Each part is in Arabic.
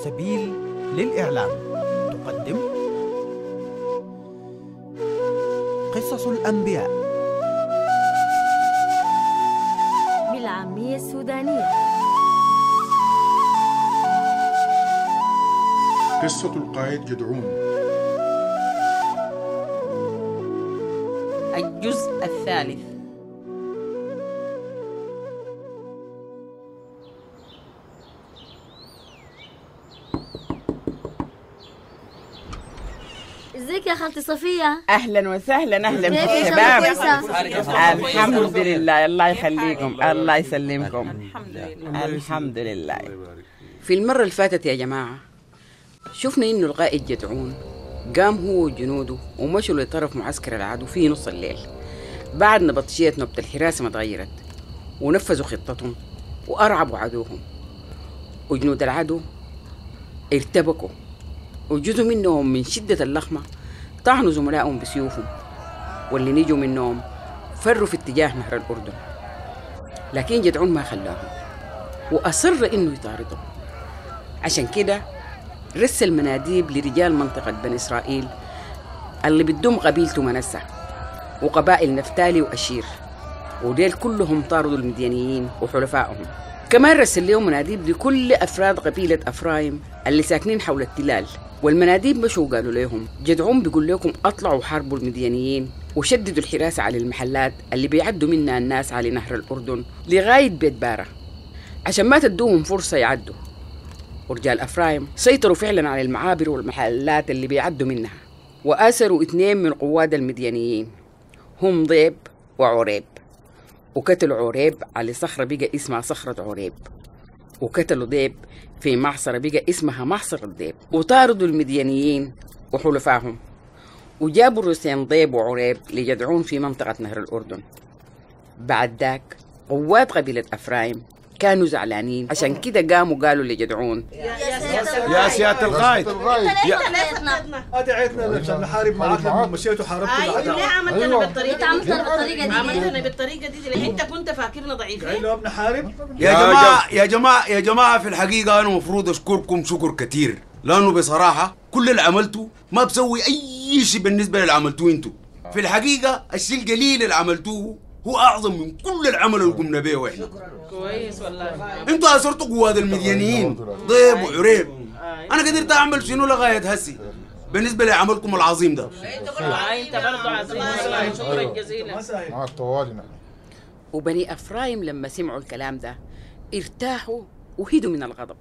سبيل للإعلام تقدم قصص الأنبياء بالعامية السودانية. قصة القائد جدعون. الجزء الثالث. ازيك يا خالتي صفية؟ أهلا وسهلا، أهلا كيف بالشباب. كويسة؟ الحمد لله، الله يخليكم، الله يسلمكم. الحمد لله. في المرة اللي فاتت يا جماعة شفنا إنه القائد جدعون قام هو وجنوده ومشوا لطرف معسكر العدو في نص الليل بعد نبطشية نبتة الحراسة ما تغيرت، ونفذوا خطتهم وأرعبوا عدوهم. وجنود العدو ارتبكوا، وجزء منهم من شدة اللخمة طعنوا زملائهم بسيوفهم، واللي نجوا منهم فروا في اتجاه نهر الأردن. لكن جدعون ما خلاهم وأصر إنه يطاردهم. عشان كده رسل مناديب لرجال منطقة بني إسرائيل اللي بتضم قبيلته منسى وقبائل نفتالي وأشير، وديل كلهم طاردوا المديانيين وحلفائهم. كمان رسل لهم مناديب لكل أفراد قبيلة أفرايم اللي ساكنين حول التلال، والمناديب مشوا وقالوا لهم جدعون بيقول لكم أطلعوا حاربوا المديانيين وشددوا الحراسة على المحلات اللي بيعدوا منها الناس على نهر الأردن لغاية بيت بارة عشان ما تدوهم فرصة يعدوا. ورجال أفرايم سيطروا فعلا على المعابر والمحلات اللي بيعدوا منها، وآسروا 2 من قواد المديانيين هم ضيب وعريب، وقتلوا عريب على صخرة بقى اسمها صخرة عريب، وقتلوا ضيب في معصرة بقى اسمها معصر الضيب، وطاردوا المديانيين وحلفائهم، وجابوا الرسين ضيب وعريب لجدعون في منطقة نهر الأردن. بعد ذاك قوات قبيلة أفرايم كانوا زعلانين، عشان كده قاموا قالوا لجدعون يا سيادة القائد، دعيتنا عشان نحارب معاك لما مشيت وحاربت الأعداء. ليه عملتنا بالطريقة دي؟ عملتنا بالطريقة دي ليه انت كنت فاكرنا ضعيفين؟ لو بنحارب يا جماعة في الحقيقة أنا مفروض أشكركم شكر كتير، لأنه بصراحة كل اللي عملته ما بسوي أي شيء بالنسبة للي عملتوه انتوا. في الحقيقة الشيء القليل اللي عملتوه هو أعظم من كل العمل اللي قمنا به وإحنا. كويس والله. انتوا أسرتوا قواد المديانيين ضيب وعريب. أنا قدرت أعمل شنو لغاية هسي بالنسبة لعملكم العظيم ده. انت برضه عظيم والله، شكرا جزيلا. معك طوالي نحن. وبني أفرايم لما سمعوا الكلام ده ارتاحوا وهدوا من الغضب.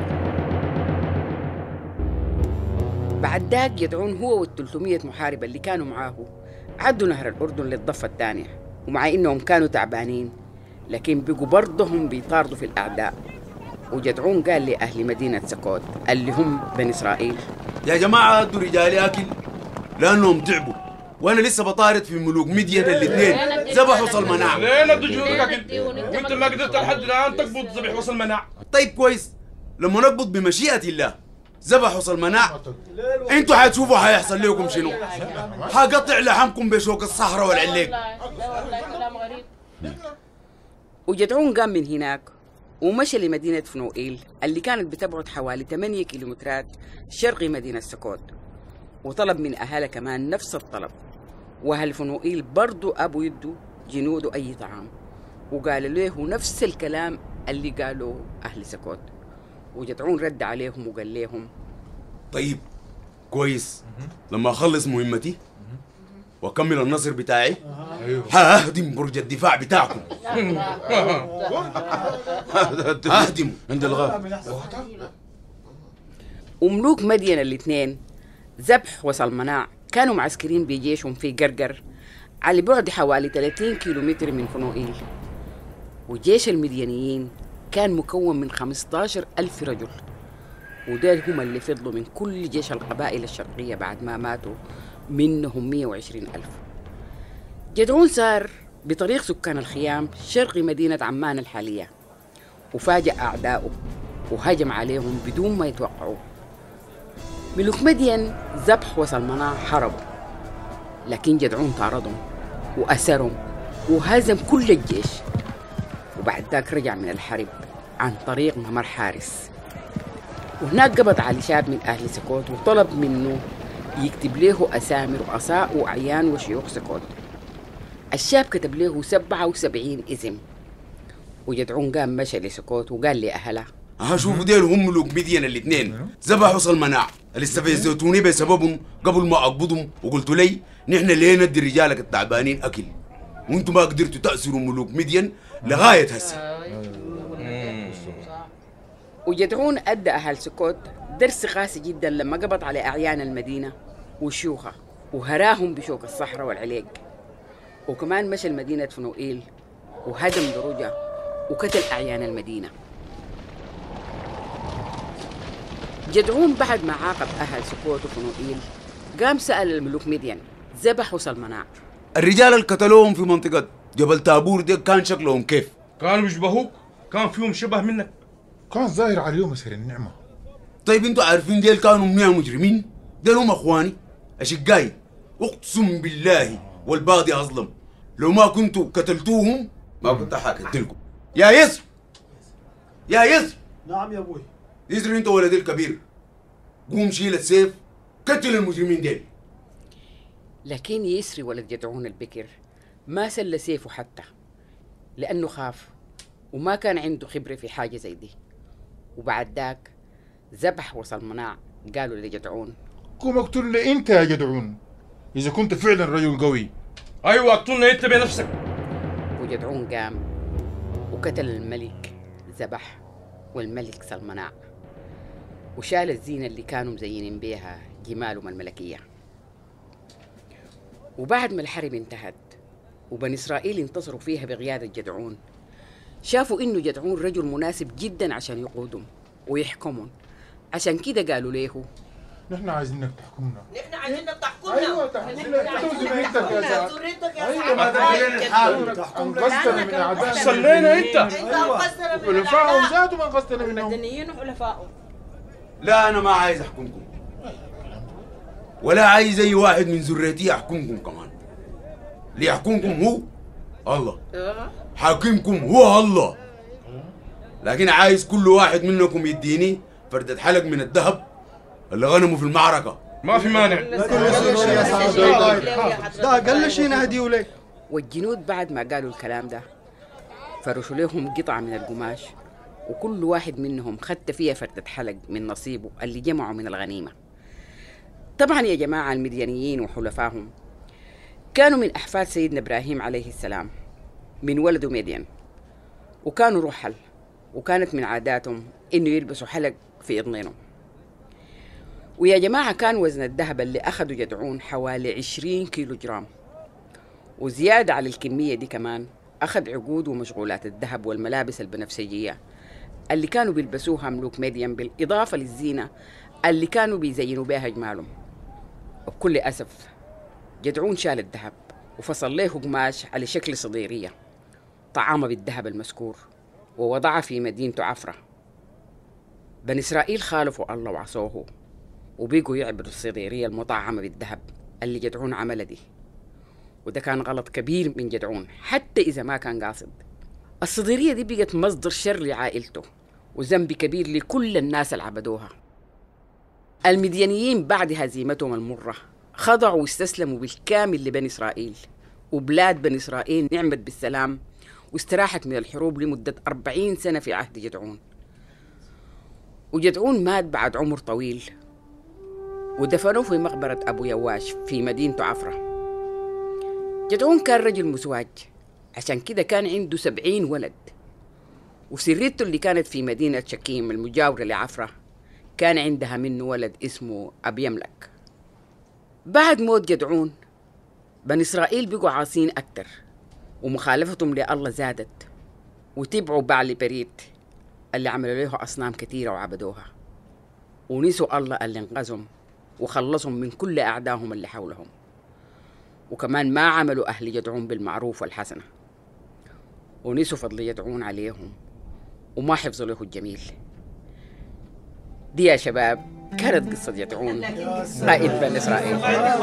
بعد ذاك جدعون هو وال300 محارب اللي كانوا معاه عدوا نهر الأردن للضفة الثانية، ومع إنهم كانوا تعبانين لكن بقوا برضهم بيطاردوا في الأعداء. وجدعون قال لأهل مدينة سكوت اللي هم بني إسرائيل يا جماعة ادوا رجالي أكل لأنهم تعبوا، وأنا لسه بطارد في ملوك مدين الاثنين ذبح وصل مناع. ليه ندوا جنودك أكل؟ وأنت ما قدرت لحد الآن تقبض ذبح وصل مناع. طيب كويس، لما نقبض بمشيئة الله ذبح وصل مناع انتوا حتشوفوا حيحصل لكم شنو. حقطع لحمكم بشوك الصحراء والعليق. لا والله كلام غريب. وجدعون قام من هناك ومشى لمدينة فنوئيل اللي كانت بتبعد حوالي 8 كيلومترات شرقي مدينة سكوت، وطلب من أهلها كمان نفس الطلب. وأهل فنوئيل برضو أبوا يدوا جنوده أي طعام، وقالوا له نفس الكلام اللي قالوا أهل سكوت. وجدعون رد عليهم وقال لهم طيب كويس، لما أخلص مهمتي وأكمل النصر بتاعي ههدم برج الدفاع بتاعكم. ههدمه عند الغرب. وملوك مدين الاثنين ذبح وصلمناع كانوا معسكرين بجيشهم في قرقر على بعد حوالي 30 كيلومتر من فنوئيل. وجيش المديانيين كان مكون من 15,000 رجل، وديل هم اللي فضلوا من كل جيش القبائل الشرقية بعد ما ماتوا منهم 120,000. جدعون سار بطريق سكان الخيام شرقي مدينة عمان الحالية، وفاجأ أعداؤه وهجم عليهم بدون ما يتوقعوا. ملوك مدين ذبح وصلمناع حربوا، لكن جدعون طاردهم وأسرهم وهزم كل الجيش. وبعد ذاك رجع من الحرب عن طريق ممر حارس. وهناك قبض على شاب من أهل سكوت وطلب منه يكتب له أسامي رؤساء وأعيان وشيوخ سكوت. الشاب كتب له 77 اسم، وجدعون قام مشى لسكوت وقال لأهله شوفوا ديل هم ملوك مدين الاثنين ذبحوا صلمناع اللي استفزتوني بسببهم قبل ما اقبضهم، وقلت لي نحن ليه ندي رجالك التعبانين اكل وانتم ما قدرتوا تأسروا ملوك مدين لغايه هسه. وجدعون أدى أهل سكوت درس قاسي جدا لما قبض على أعيان المدينة وشيوخها وهراهم بشوك الصحراء والعليق، وكمان مشى المدينة فنوئيل وهدم دروجها وقتل أعيان المدينة. جدعون بعد ما عاقب أهل سكوت وفنوئيل قام سأل الملوك مدين ذبحوا صلمناع. الرجال اللي قتلوهم في منطقة جبل تابور دي كان شكلهم كيف؟ كانوا بيشبهوك؟ كان فيهم شبه منك؟ كان ظاهر عليهم أثر النعمة. طيب انتوا عارفين ديل كانوا منيا مجرمين؟ ديل هم اخواني اشقاي، اقسم بالله والباضي اظلم لو ما كنتوا قتلتوهم ما كنت حقتلكم. يا يسر يا يسر. نعم يا ابوي. يسر انت ولد الكبير، قوم شيل السيف قتل المجرمين ديل. لكن يسري ولد جدعون البكر ما سل سيفه حتى، لأنه خاف وما كان عنده خبرة في حاجة زي دي. وبعد ذاك ذبح وصلمناع. قالوا لجدعون قوم اقتلني انت يا جدعون اذا كنت فعلا رجل قوي. ايوه اقتلنا انت بنفسك. وجدعون قام وقتل الملك ذبح والملك صلمناع، وشال الزينة اللي كانوا مزينين بيها جمالهم الملكية. وبعد ما الحرب انتهت وبني إسرائيل انتصروا فيها بقيادة جدعون، شافوا إنه جدعون رجل مناسب جدا عشان يقودهم ويحكمهم. عشان كده قالوا له نحن عايزينك تحكمنا. نحن عايزينك تحكمنا. ايوه تحكمنا ذريتك يا ايوه ما انقذتنا من اعدائنا. صلينا انت. انت انقذتنا من حلفائهم زادوا ما انقذتنا منهم. المدنيين وحلفائهم. لا انا ما عايز احكمكم ولا عايز اي واحد من ذريتي يحكمكم كمان. اللي يحكمكم هو الله، حاكمكم هو الله. لكن عايز كل واحد منكم يديني فردة حلق من الذهب اللي غنموا في المعركة. ما في مانع. ده اقل شيء نهديه لك. والجنود بعد ما قالوا الكلام ده فرشوا لهم قطعة من القماش، وكل واحد منهم خدت فيها فردة حلق من نصيبه اللي جمعوا من الغنيمة. طبعا يا جماعة المديانيين وحلفائهم كانوا من أحفاد سيدنا إبراهيم عليه السلام، من ولده مدين، وكانوا رحل، وكانت من عاداتهم إنه يلبسوا حلق في إذنهم. ويا جماعة كان وزن الذهب اللي أخذوا جدعون حوالي 20 كيلو جرام، وزيادة على الكمية دي كمان أخذ عقود ومشغولات الذهب والملابس البنفسجية اللي كانوا بيلبسوها ملوك مدين، بالإضافة للزينة اللي كانوا بيزينوا بها أجمالهم. وبكل أسف جدعون شال الذهب وفصل له قماش على شكل صديرية طعامه بالذهب المسكور ووضعه في مدينته عفرة. بني إسرائيل خالفوا الله وعصوه وبيقوا يعبدوا الصديرية المطعمة بالذهب اللي جدعون عملها دي، وده كان غلط كبير من جدعون حتى إذا ما كان قاصد. الصديرية دي بقت مصدر شر لعائلته وذنب كبير لكل الناس اللي عبدوها. المديانيين بعد هزيمتهم المرة خضعوا واستسلموا بالكامل لبني إسرائيل، وبلاد بني إسرائيل نعمت بالسلام واستراحت من الحروب لمدة 40 سنة في عهد جدعون. وجدعون مات بعد عمر طويل ودفنوه في مقبرة أبو يواش في مدينته عفرة. جدعون كان رجل مزواج، عشان كده كان عنده 70 ولد، وسريته اللي كانت في مدينة شكيم المجاورة لعفرة كان عندها منه ولد اسمه أبي يملك. بعد موت جدعون بني إسرائيل بقوا عاصين أكتر ومخالفتهم لله زادت، وتبعوا بعل بريت اللي عملوا له أصنام كثيرة وعبدوها، ونسوا الله اللي انقذهم وخلصهم من كل أعدائهم اللي حولهم. وكمان ما عملوا أهل جدعون بالمعروف والحسنة، ونسوا فضل جدعون عليهم وما حفظوا له الجميل. دي يا شباب كانت قصة جدعون قائد بني إسرائيل.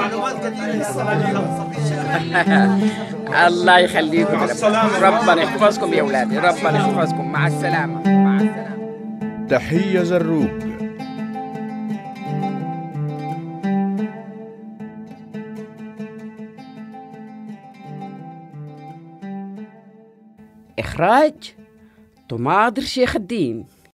الله يخليكم، ربنا يحفظكم يا أولادي، ربنا يحفظكم. مع السلامة. مع السلامة. تحية زروق. إخراج طماطر شيخ الدين.